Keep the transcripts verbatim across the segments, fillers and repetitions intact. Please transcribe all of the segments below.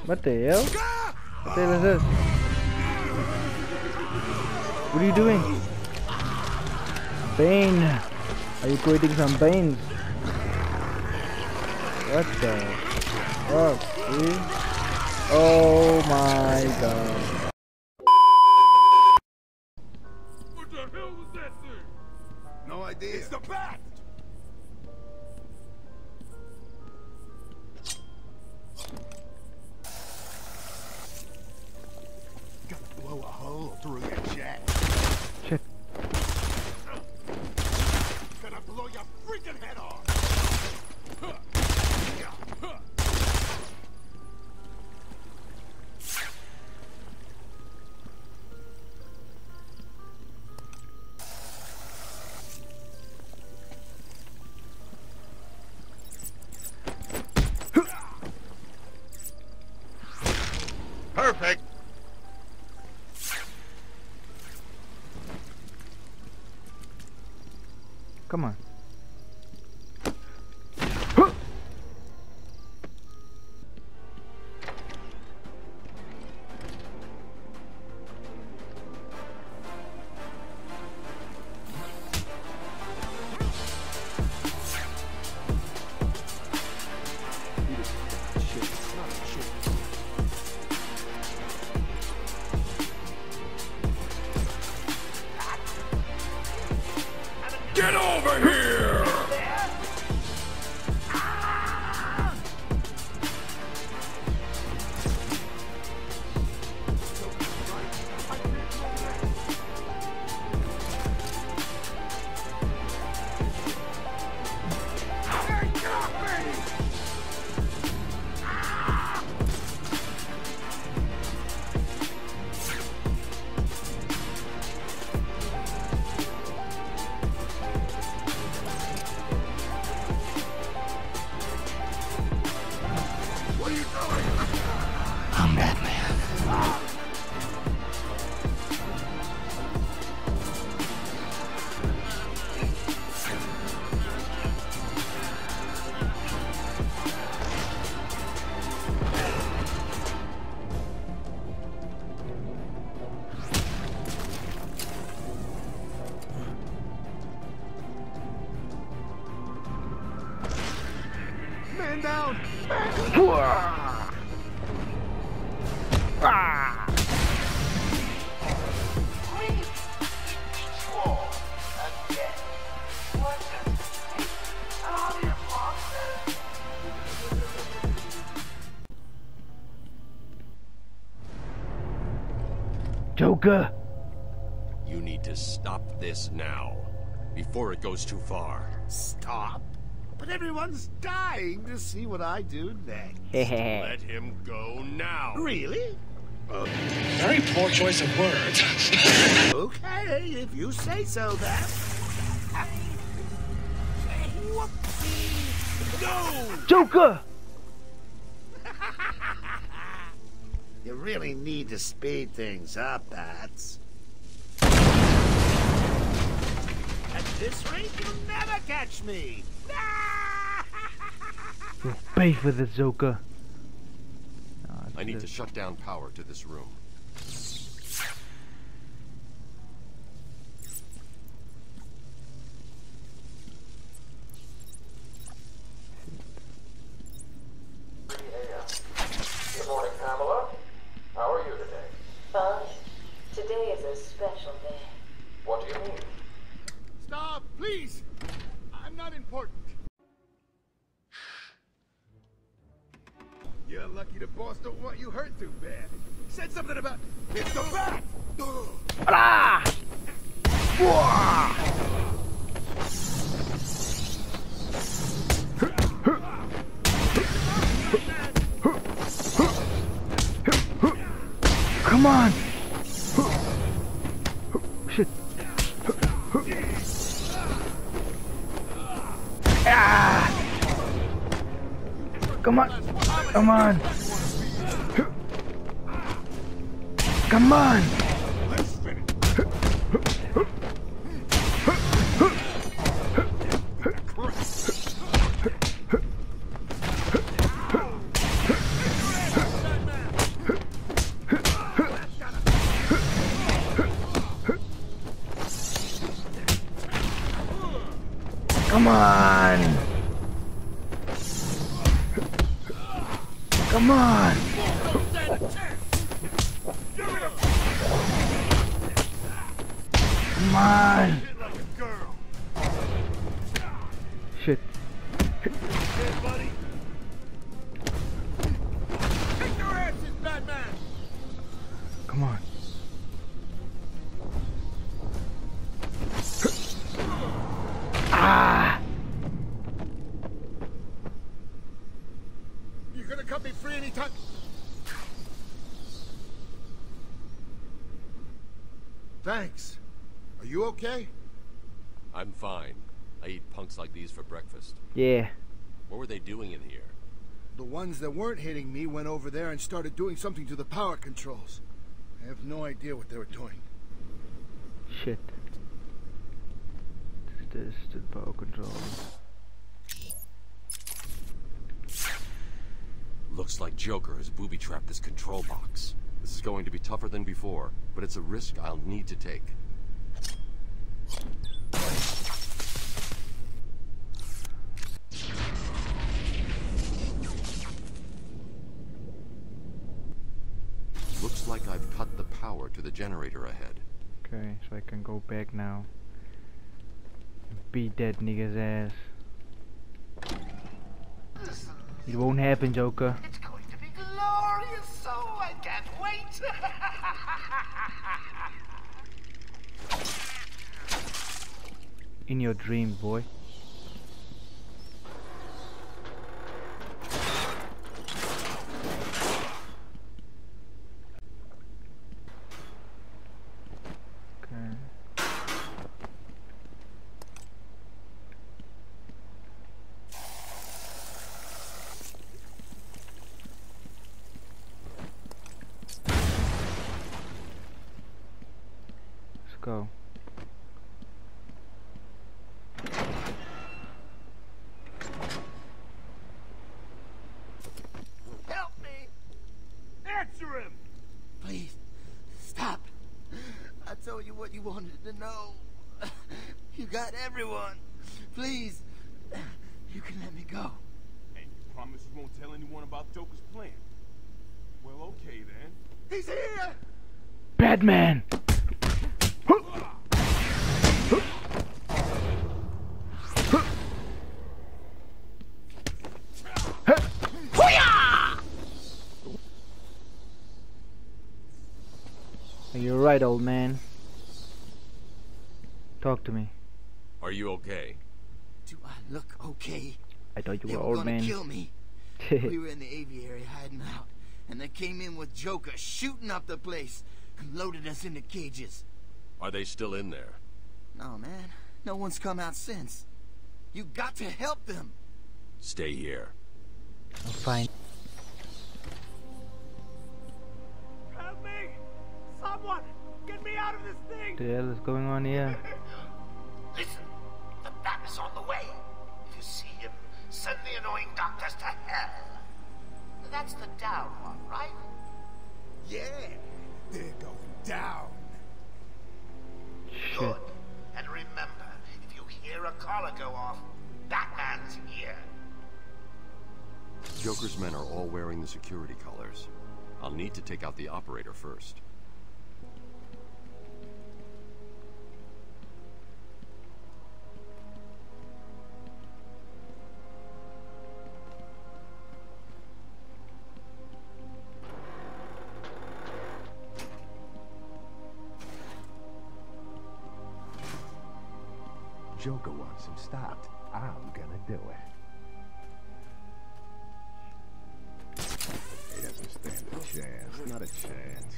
What the hell? What the hell is this? What are you doing? Bane! Are you creating some Banes? What the fuck, dude? Oh my god. What the hell was that thing? No idea. It's the bat! Gotta blow a hole through your jack. Shit. Gonna blow your freaking head off! Perfect. Come on. Get over here! I'm Batman. Man down! Ah! Joker! You need to stop this now, before it goes too far. Stop. But everyone's dying to see what I do next. Let him go now. Really? Very poor choice of words. Okay, if you say so, then. Whoopsie! No! Joker! You really need to speed things up, Bats. At this rate, you'll never catch me! You'll pay for this, Joker. I need to shut down power to this room. Good morning, Pamela. How are you today? Fine. Today is a special day. What do you mean? Stop, please! I'm not important. You're lucky the boss don't want you hurt too bad. Said something about it's the bat. Ah! Come on! Shit! Ah! Come on! Come on! Come on! Let's finish. Come on! Come on! Come on! Shit. Hey, buddy. Take your asses, Batman! Come on. Ah! You gonna cut me free anytime? Thanks. Are you okay? I'm fine. I eat punks like these for breakfast. Yeah. What were they doing in here? The ones that weren't hitting me went over there and started doing something to the power controls. I have no idea what they were doing. Shit. This is the power control. Looks like Joker has booby-trapped this control box. This is going to be tougher than before, but it's a risk I'll need to take. Looks like I've cut the power to the generator ahead. Okay, so I can go back now. Beat that nigga's ass. It won't happen, Joker. It's going to be glorious, so I can't wait. In your dreams, boy. Go. Help me! Answer him! Please, stop. I told you what you wanted to know. You got everyone. Please, you can let me go. And you promise you won't tell anyone about Joker's plan? Well, okay then. He's here! Batman! You're right, old man. Talk to me. Are you okay? Do I look okay? I thought you They were were old gonna man. kill me. We were in the aviary hiding out, and they came in with Joker shooting up the place and loaded us into cages. Are they still in there? No, man. No one's come out since. You got to help them. Stay here. I'm fine. Help me! Someone! Get me out of this thing! What the hell is going on here? Listen, the bat is on the way. If you see him, send the annoying doctors to hell. That's the down one, right? Yeah, they're going down. Shit. Good. And remember, if you hear a collar go off, Batman's here. Joker's men are all wearing the security colors. I'll need to take out the operator first. Joker wants him stopped. I'm gonna do it. He doesn't stand a chance. Not a chance.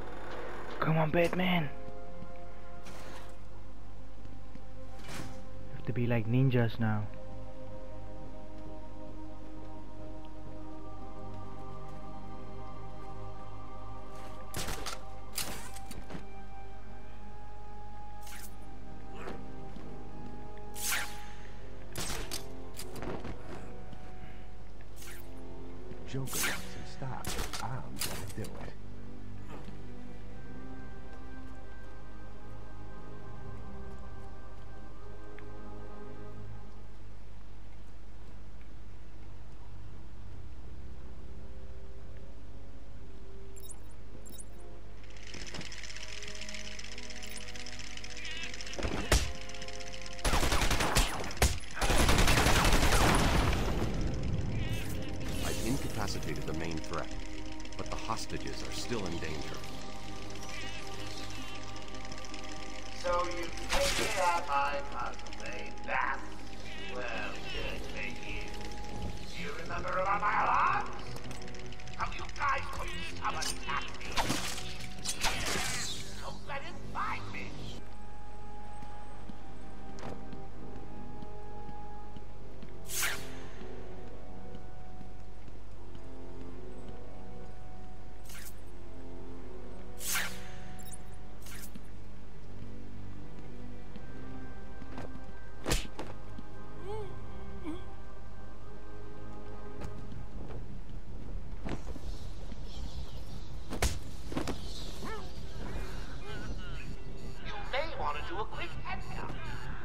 Come on, Batman. to be like ninjas now. Joker wants him stopped. I'm gonna do it. Incapacitated the main threat, but the hostages are still in danger. So you take me out my puzzle, eh? That's well, good for you. Do you remember about my alarms? How you guys couldn't come and attack me? Don't let him find me. Do a quick head count.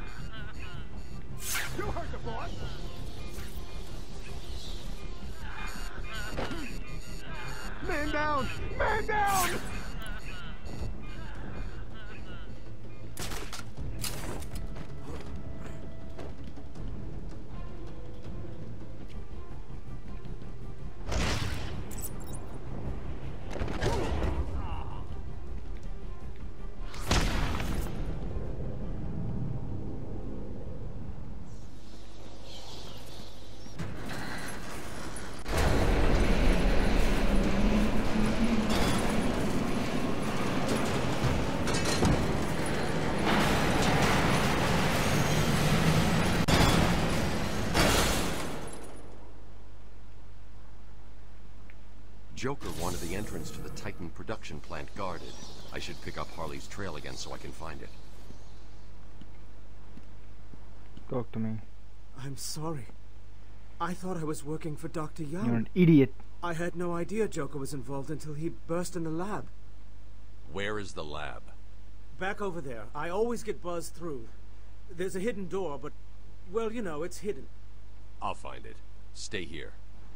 You heard the boss. Man down! Man down! Joker wanted the entrance to the Titan production plant guarded. I should pick up Harley's trail again so I can find it. Talk to me. I'm sorry. I thought I was working for Doctor Young. You're an idiot. I had no idea Joker was involved until he burst in the lab. Where is the lab? Back over there. I always get buzzed through. There's a hidden door, but, well, you know, it's hidden. I'll find it. Stay here.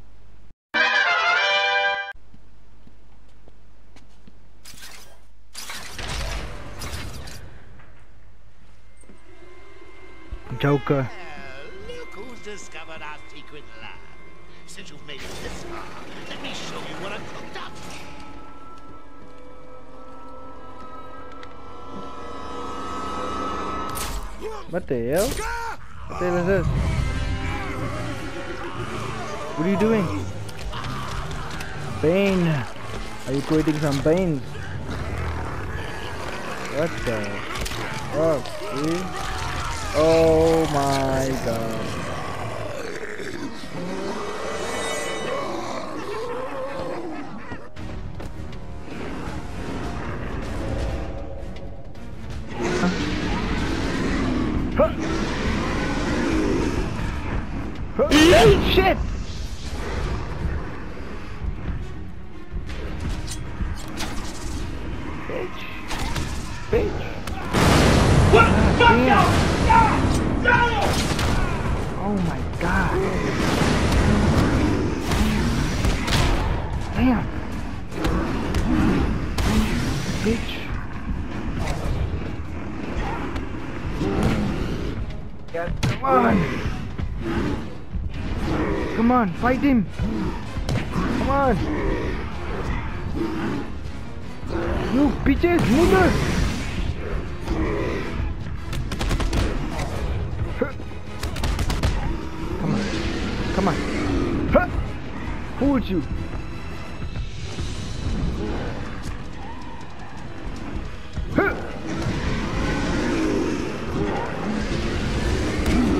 Joker. Well, look who's discovered our secret lab. Since you've made it this far, let me show you what I've cooked up. What the hell? What the hell is this? What are you doing? Bane! Are you creating some Banes? What the fuck, dude? Oh my god. Huh. Huh. Hey, shit! Bitch. Bitch. What the fuck? No! No! Oh my god. Damn. Bitch. Come on. Come on, fight him. Come on. You bitches, niggers. Come on. Come on. Huh. Hold you. Huh.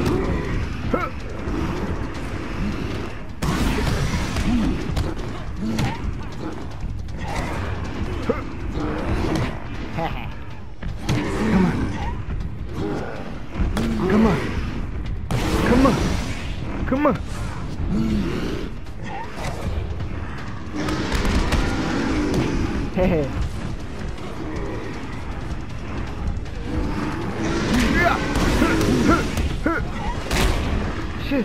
Hey. Shit.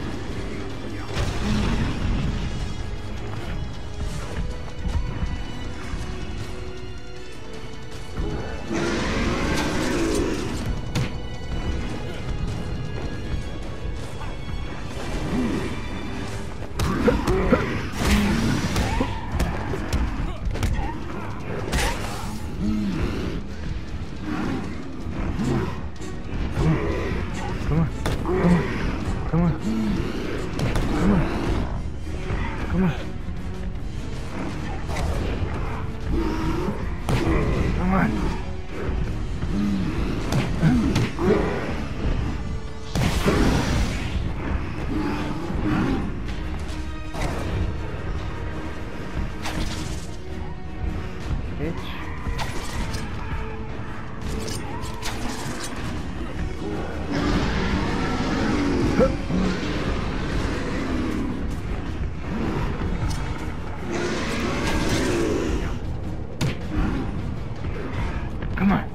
Come on.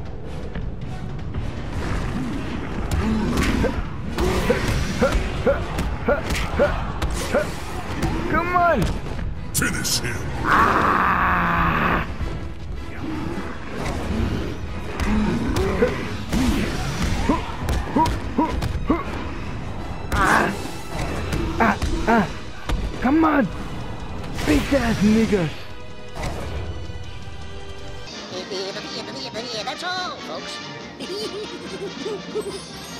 Come on. Finish him. Ah. Ah. Ah. Ah. Come on. Bitch ass niggas. That's all, folks.